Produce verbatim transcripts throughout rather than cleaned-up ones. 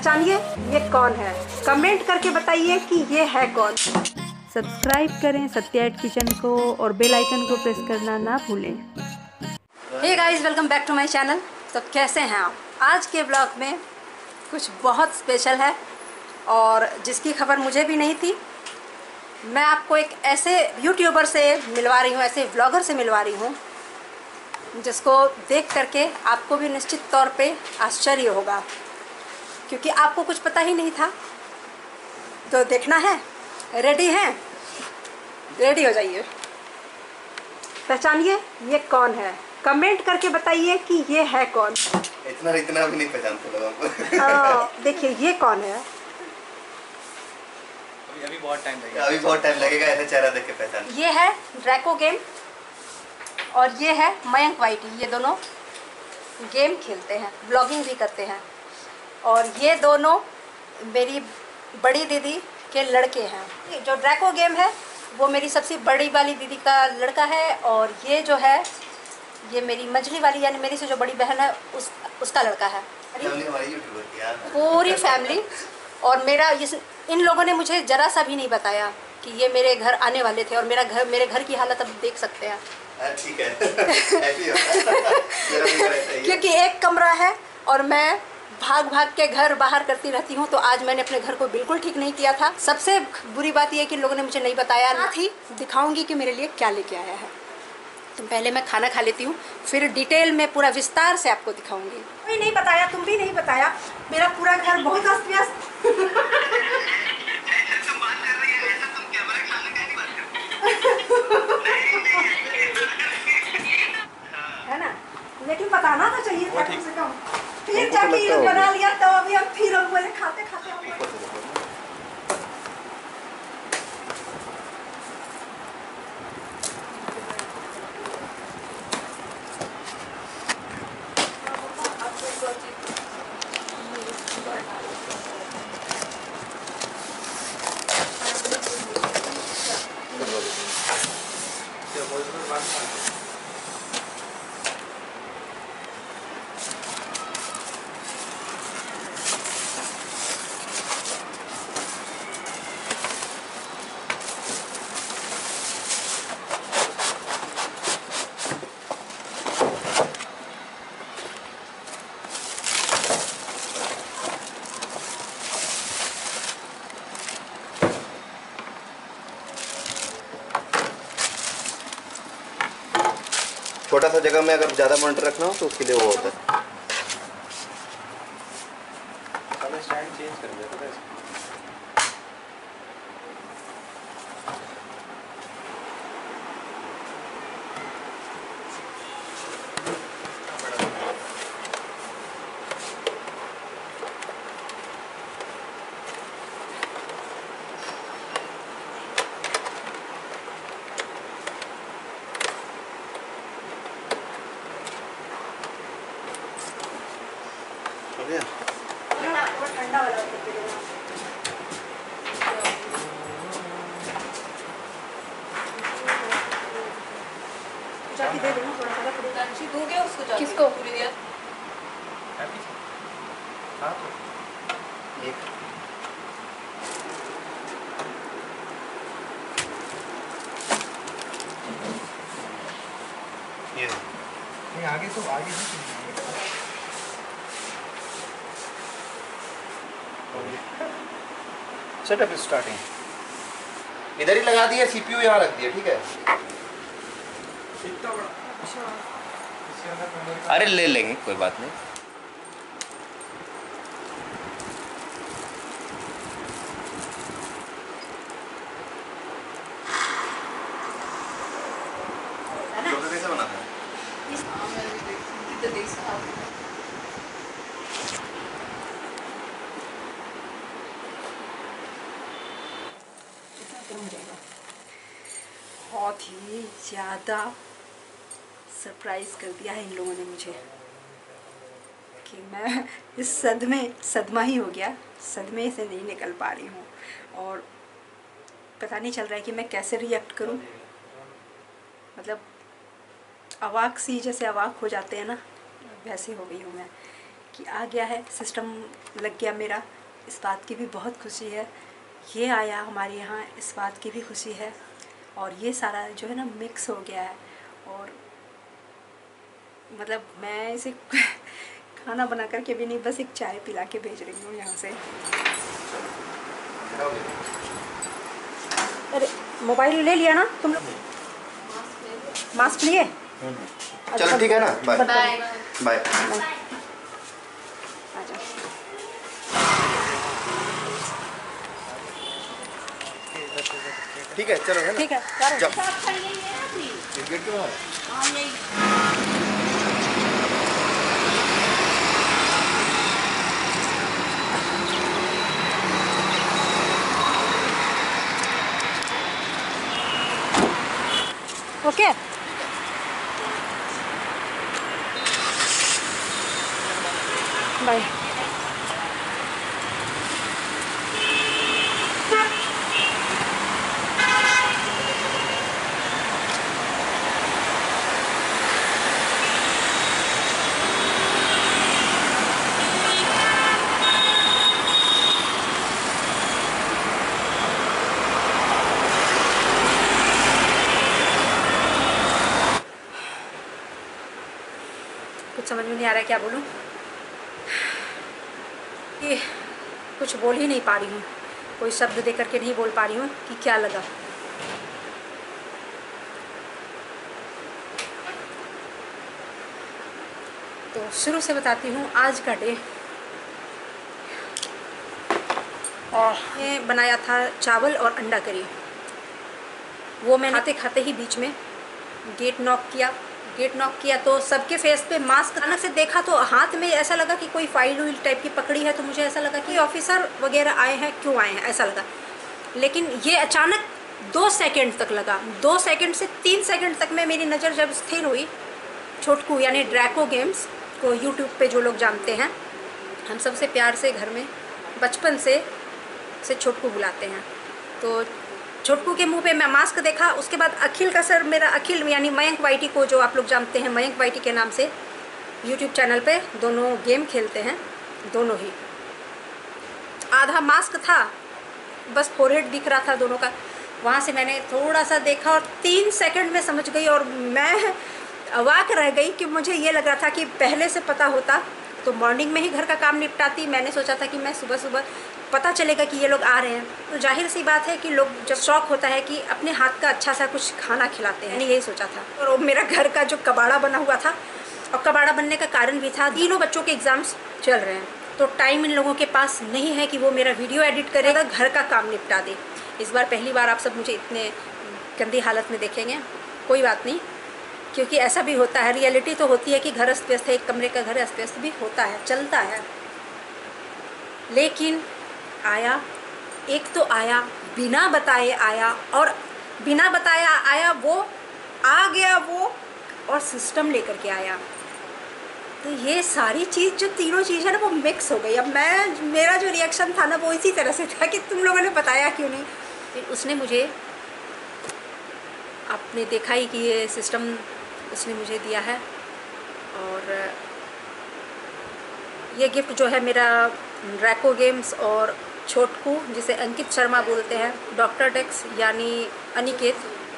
पहचानिए ये कौन है, कमेंट करके बताइए कि ये है कौन। सब्सक्राइब करें सत्या एट किचन को और बेल आइकन को प्रेस करना ना भूलें। Hey guys, welcome back to my channel. तो कैसे हैं आप? आज के ब्लॉग में कुछ बहुत स्पेशल है और जिसकी खबर मुझे भी नहीं थी। मैं आपको एक ऐसे यूट्यूबर से मिलवा रही हूँ, ऐसे व्लॉगर से मिलवा रही हूँ जिसको देख करके आपको भी निश्चित तौर पे आश्चर्य होगा, क्योंकि आपको कुछ पता ही नहीं था। तो देखना है, रेडी हैं? रेडी हो जाइए। पहचानिए ये कौन है, कमेंट करके बताइए कि ये है कौन। इतना इतना भी नहीं पहचानते लोग आपको। हाँ, देखिए ये कौन है। अभी अभी बहुत टाइम लगेगा अभी बहुत टाइम लगेगा ऐसे चेहरा देख के पहचान। ये है ड्रैको गेम और ये है मयंक वाइटी। ये दोनों गेम खेलते हैं, ब्लॉगिंग भी करते हैं और ये दोनों मेरी बड़ी दीदी के लड़के हैं। जो ड्रैको गेम है वो मेरी सबसे बड़ी वाली दीदी का लड़का है और ये जो है ये मेरी मझली वाली यानी मेरी से जो बड़ी बहन है उस उसका लड़का है। पूरी फैमिली। और मेरा इस इन लोगों ने मुझे ज़रा सा भी नहीं बताया कि ये मेरे घर आने वाले थे और मेरा घर मेरे घर की हालत अब देख सकते हैं। ठीक है। ऐसी होता है। क्योंकि एक कमरा है और मैं भाग भाग के घर बाहर करती रहती हूँ, तो आज मैंने अपने घर को बिल्कुल ठीक नहीं किया था। सबसे बुरी बात यह है कि लोगों ने मुझे नहीं बताया। ना थी दिखाऊंगी कि मेरे लिए क्या लेके आया है। तो पहले मैं खाना खा लेती हूँ, फिर डिटेल में पूरा विस्तार से आपको दिखाऊंगी। कोई नहीं बताया, तुम भी नहीं बताया। मेरा पूरा घर बहुत अस्त व्यस्त है ना, लेकिन बताना तो चाहिए था कम से कम। फिर जाके ये बना लिया तो अभी हम फिर हम बोले खाते खाते हम छोटा सा जगह में अगर ज़्यादा मॉनिटर रखना हो तो उसके लिए वो होता है। स्टैंड चेंज कर दिया था। ठंडा वाला जाके दे देना थोड़ा सा। दूंगे उसको जाके। किसको? पूरी दिया। हाँ तो एक ये नहीं आगे तो आगे ही सेटअप स्टार्टिंग इधर ही लगा दिया, सीपीयू यहाँ रख दिया। ठीक है, इतना बड़ा। अरे ले लेंगे, कोई बात नहीं। कैसे बनाता है? बहुत ही ज़्यादा सरप्राइज़ कर दिया है इन लोगों ने मुझे कि मैं इस सदमे सदमा ही हो गया, सदमे से नहीं निकल पा रही हूँ और पता नहीं चल रहा है कि मैं कैसे रिएक्ट करूँ। मतलब अवाक सी, जैसे अवाक हो जाते हैं ना, वैसे हो गई हूँ मैं कि आ गया है, सिस्टम लग गया मेरा इस बात की भी बहुत खुशी है, ये आया हमारे यहाँ इस बात की भी खुशी है, और ये सारा जो है ना मिक्स हो गया है। और मतलब मैं इसे खाना बना करके भी नहीं, बस एक चाय पिला के भेज रही हूँ यहाँ से। अरे मोबाइल ले लिया ना तुम लोग? मास्क लिए? चलो ठीक है ना, बाय बाय बाय। ठीक है चलो, है ना? ठीक है, जाओ। सब खड़ी है ये ना थी। गेट के बाहर। हाँ यही। ओके। बाय। कुछ समझ में नहीं आ रहा है क्या बोलूं, कि कुछ बोल ही नहीं पा रही हूँ, कोई शब्द दे करके नहीं बोल पा रही हूँ कि क्या लगा। तो शुरू से बताती हूँ आज का डे। और ये बनाया था चावल और अंडा करी, वो मैंने खाते खाते ही बीच में गेट नॉक किया। गेट नॉक किया तो सबके फेस पे मास्क अचानक से देखा तो हाथ में ऐसा लगा कि कोई फाइल उइल टाइप की पकड़ी है, तो मुझे ऐसा लगा कि ऑफिसर वगैरह आए हैं, क्यों आए हैं ऐसा लगा। लेकिन ये अचानक दो सेकंड तक लगा, दो सेकंड से तीन सेकंड तक में मेरी नज़र जब स्थिर हुई, छोटकू यानी ड्रैको गेम्स को यूट्यूब पे जो लोग जानते हैं, हम सबसे प्यार से घर में बचपन से से छोटकू बुलाते हैं, तो छोटकू के मुंह पे मैं मास्क देखा। उसके बाद अखिल का सर, मेरा अखिल यानी मयंक वाईटी को जो आप लोग जानते हैं मयंक वाईटी के नाम से यूट्यूब चैनल पे दोनों गेम खेलते हैं, दोनों ही। आधा मास्क था, बस फोरहेड दिख रहा था दोनों का। वहाँ से मैंने थोड़ा सा देखा और तीन सेकंड में समझ गई, और मैं अवाक रह गई कि मुझे ये लग रहा था कि पहले से पता होता तो मॉर्निंग में ही घर का काम निपटाती। मैंने सोचा था कि मैं सुबह सुबह पता चलेगा कि ये लोग आ रहे हैं, तो जाहिर सी बात है कि लोग जब शौक होता है कि अपने हाथ का अच्छा सा कुछ खाना खिलाते हैं, मैंने यही सोचा था। और मेरा घर का जो कबाड़ा बना हुआ था, और कबाड़ा बनने का कारण भी था, तीनों बच्चों के एग्ज़ाम्स चल रहे हैं, तो टाइम इन लोगों के पास नहीं है कि वो मेरा वीडियो एडिट करेगा, घर का काम निपटा दे। इस बार पहली बार आप सब मुझे इतने गंदी हालत में देखेंगे, कोई बात नहीं, क्योंकि ऐसा भी होता है, रियलिटी तो होती है कि घर अस्त व्यस्त है, एक कमरे का घर अस्त व्यस्त भी होता है, चलता है। लेकिन आया, एक तो आया बिना बताए आया, और बिना बताया आया, वो आ गया वो, और सिस्टम लेकर के आया। तो ये सारी चीज़ जो तीनों चीज़ है ना वो मिक्स हो गई। अब मैं, मेरा जो रिएक्शन था ना वो इसी तरह से था कि तुम लोगों ने बताया क्यों नहीं। फिर उसने मुझे, आपने देखा ही कि ये सिस्टम उसने मुझे दिया है, और ये गिफ्ट जो है मेरा ड्रैको गेम्स और छोटकू जिसे अंकित शर्मा बोलते हैं, डॉक्टर डेक्स यानी अनिकेत,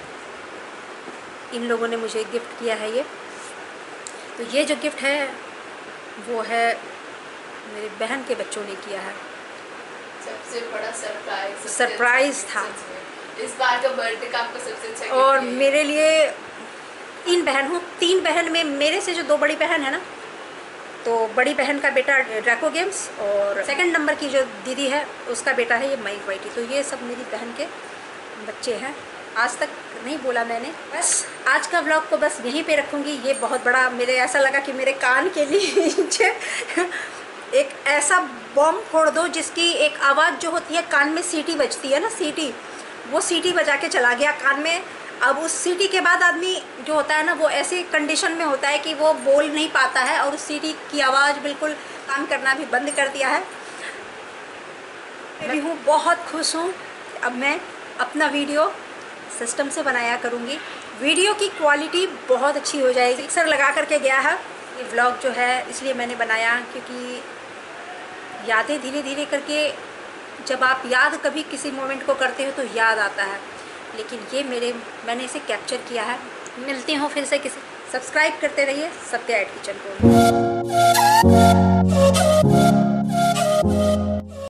इन लोगों ने मुझे गिफ्ट किया है ये। तो ये जो गिफ्ट है वो है मेरी बहन के बच्चों ने किया है। सबसे बड़ा सरप्राइज सरप्राइज था इस बार का बर्थडे का आपको सबसे अच्छा। और मेरे लिए, तीन बहन हूँ, तीन बहन में मेरे से जो दो बड़ी बहन है ना, तो बड़ी बहन का बेटा ड्रैको गेम्स, और सेकंड नंबर की जो दीदी है उसका बेटा है ये मयंक वाईटी। तो ये सब मेरी बहन के बच्चे हैं। आज तक नहीं बोला मैंने, बस आज का व्लॉग को बस यहीं पे रखूँगी। ये बहुत बड़ा, मेरे ऐसा लगा कि मेरे कान के नीचे एक ऐसा बॉम्ब फोड़ दो जिसकी एक आवाज़ जो होती है, कान में सीटी बजती है ना, सीटी, वो सीटी बजा के चला गया कान में। अब उस सीटी के बाद आदमी जो होता है ना वो ऐसी कंडीशन में होता है कि वो बोल नहीं पाता है, और उस सीटी की आवाज़ बिल्कुल काम करना भी बंद कर दिया है। मैं भी हूँ, बहुत खुश हूँ। अब मैं अपना वीडियो सिस्टम से बनाया करूँगी, वीडियो की क्वालिटी बहुत अच्छी हो जाएगी। मिक्सर लगा करके गया है ये व्लॉग जो है, इसलिए मैंने बनाया, क्योंकि यादें धीरे धीरे करके जब आप याद कभी किसी मोमेंट को करते हो तो याद आता है, लेकिन ये मेरे मैंने इसे कैप्चर किया है। मिलती हूँ फिर से किसी, सब्सक्राइब करते रहिए सत्या एट किचन को।